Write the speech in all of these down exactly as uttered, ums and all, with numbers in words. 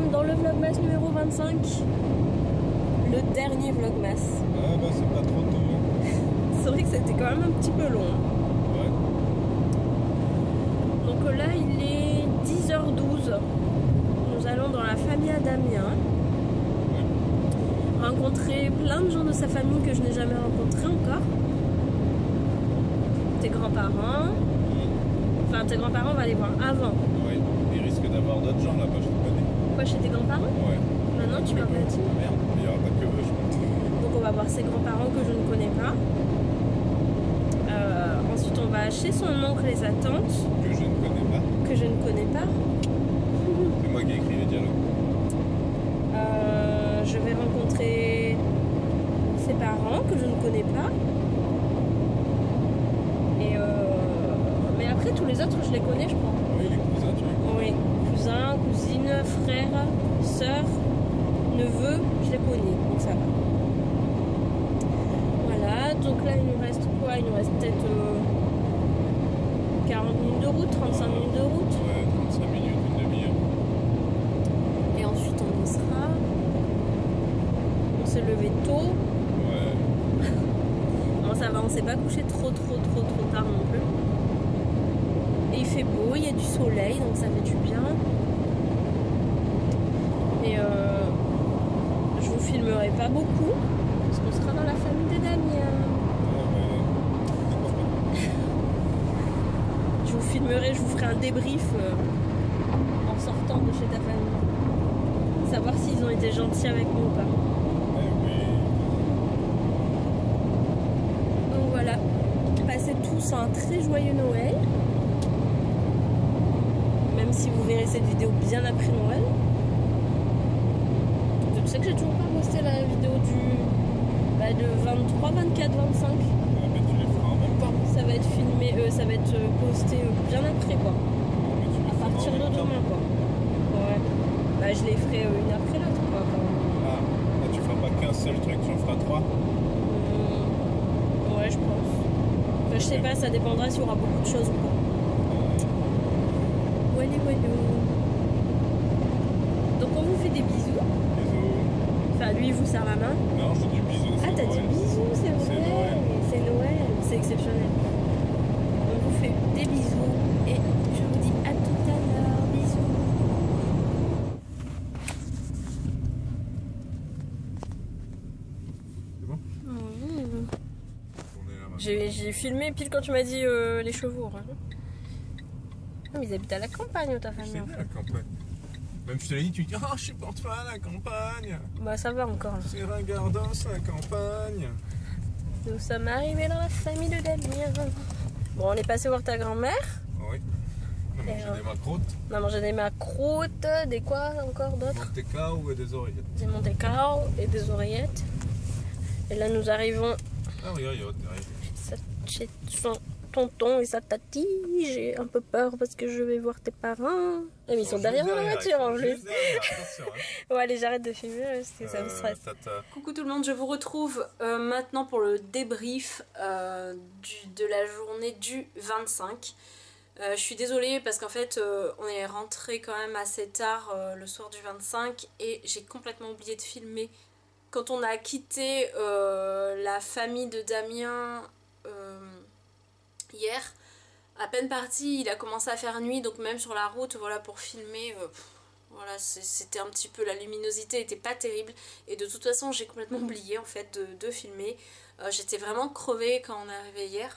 sommes dans le vlogmas numéro vingt-cinq. Le dernier vlogmas. Ah bah c'est pas trop tôt. C'est vrai que c'était quand même un petit peu long. Ouais. Donc là il est dix heures douze. Nous allons dans la famille à Damien. Ouais. Rencontrer plein de gens de sa famille que je n'ai jamais rencontrés encore. Tes grands-parents. Enfin tes grands-parents on va les voir avant. Oui, il risque d'avoir d'autres gens là-bas, je te connais. Quoi, chez tes grands-parents? Ouais. Maintenant tu m'as pas dit. Merde, il n'y aura pas que eux, je pense. Donc on va voir ses grands-parents que je ne connais pas. Euh, ensuite on va chez son oncle et sa tante. Que je ne connais pas. Que je ne connais pas. C'est moi qui ai écrit les dialogues. Euh, je vais rencontrer ses parents que je ne connais pas. Et euh, mais après tous les autres je les connais je crois. Oui, les cousins tu les connais. Oui, cousins, cousines, frères, sœurs, neveux, je les connais, donc ça va. Voilà, donc là il nous reste quoi? Il nous reste peut-être euh, quarante minutes de route, trente-cinq minutes de route. Ouais, trente-cinq minutes, une demi-heure. Et ensuite on y sera. On s'est levé tôt. Ouais. Non ça va, on s'est pas couché trop trop trop trop tard non plus. Et il fait beau, il y a du soleil, donc ça fait du bien. Et euh, je vous filmerai pas beaucoup, parce qu'on sera dans la famille de Damien. Je vous filmerai, je vous ferai un débrief euh, en sortant de chez ta famille. Savoir s'ils ont été gentils avec nous ou pas. Eh oui. Donc voilà, passez tous un très joyeux Noël. Même si vous verrez cette vidéo bien après Noël. Je sais que j'ai toujours pas posté la vidéo du bah, de vingt-trois, vingt-quatre, vingt-cinq. Ah, mais tu les feras en même temps. Ça va être filmé, euh, ça va être posté bien après quoi. Mais tu les À feras partir en de même temps. demain quoi. Ouais. Bah je les ferai euh, une après l'autre quoi. Ah, là, tu feras pas qu'un seul truc, tu en feras trois. Mmh. Ouais je pense. Enfin, je sais pas, ça dépendra s'il y aura beaucoup de choses ou pas. Walou walou. Donc on vous fait des bisous. Bisous. Enfin lui il vous serre la main. Non, je dis bisous. Ah t'as dit bisous, c'est C'est vrai. Noël. C'est Noël, c'est exceptionnel. On vous fait des bisous et je vous dis à tout à l'heure. Bisous. C'est bon? Mmh. On est là maintenant. J'ai j'ai filmé pile quand tu m'as dit euh, les chevaux. Hein. Non, mais ils habitent à la campagne ta famille. C'est En bien fait. la campagne. Même je te l'ai dit, tu dis oh je supporte pas la campagne. Bah ça va encore. Là. C'est ringardos la campagne. Nous sommes arrivés dans la famille de Damien. Bon on est passé voir ta grand-mère. Oui. On a mangé euh, des macrottes, On a mangé des macroutes, des quoi encore d'autres? des cao et des oreillettes. Des Monte-Carlo et des oreillettes. Et là nous arrivons Ah regarde, il y a autre derrière. chez son tonton et sa tati. J'ai un peu peur parce que je vais voir tes parents. Et ils sont derrière la voiture en plus. Bon allez j'arrête de filmer parce que ça me stresse. Tata. Coucou tout le monde, je vous retrouve euh, maintenant pour le débrief euh, du, de la journée du vingt-cinq. Euh, je suis désolée parce qu'en fait euh, on est rentré quand même assez tard euh, le soir du vingt-cinq et j'ai complètement oublié de filmer. Quand on a quitté euh, la famille de Damien euh, hier, à peine parti, il a commencé à faire nuit, donc même sur la route, voilà, pour filmer, euh, pff, voilà, c'était un petit peu, la luminosité était pas terrible, et de toute façon j'ai complètement oublié en fait de, de filmer. Euh, j'étais vraiment crevée quand on est arrivé hier.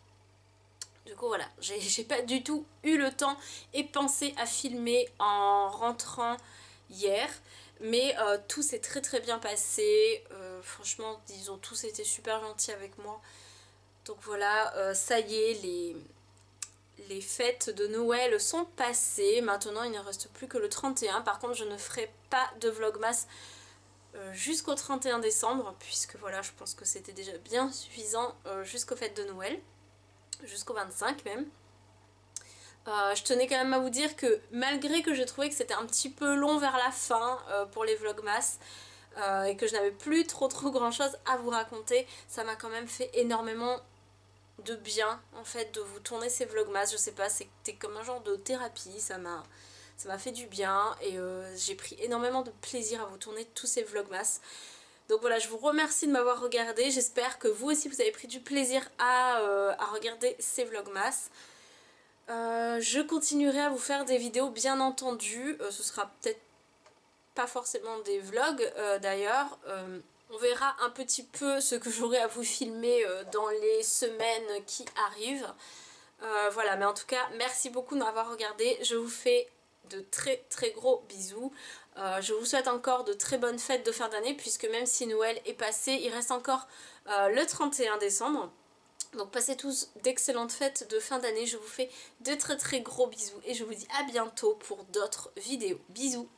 Du coup voilà, j'ai pas du tout eu le temps et pensé à filmer en rentrant hier. Mais euh, tout s'est très très bien passé. Euh, franchement, ils ont tous été super gentils avec moi. Donc voilà, euh, ça y est, les, les fêtes de Noël sont passées. Maintenant, il ne reste plus que le trente et un. Par contre, je ne ferai pas de vlogmas euh, jusqu'au trente et un décembre. Puisque voilà, je pense que c'était déjà bien suffisant euh, jusqu'aux fêtes de Noël. Jusqu'au vingt-cinq même. Euh, je tenais quand même à vous dire que malgré que j'ai trouvé que c'était un petit peu long vers la fin euh, pour les vlogmas euh, et que je n'avais plus trop trop grand chose à vous raconter, ça m'a quand même fait énormément de bien en fait de vous tourner ces vlogmas. Je sais pas, c'était comme un genre de thérapie, ça m'a ça m'a fait du bien et euh, j'ai pris énormément de plaisir à vous tourner tous ces vlogmas. Donc voilà, je vous remercie de m'avoir regardé, j'espère que vous aussi vous avez pris du plaisir à, euh, à regarder ces vlogmas. Euh, je continuerai à vous faire des vidéos bien entendu, euh, ce sera peut-être pas forcément des vlogs euh, d'ailleurs. Euh, on verra un petit peu ce que j'aurai à vous filmer euh, dans les semaines qui arrivent. Euh, voilà, mais en tout cas, merci beaucoup de m'avoir regardé. Je vous fais de très très gros bisous. Euh, je vous souhaite encore de très bonnes fêtes de fin d'année, puisque même si Noël est passé, il reste encore euh, le trente et un décembre. Donc passez tous d'excellentes fêtes de fin d'année. Je vous fais de très très gros bisous et je vous dis à bientôt pour d'autres vidéos. Bisous!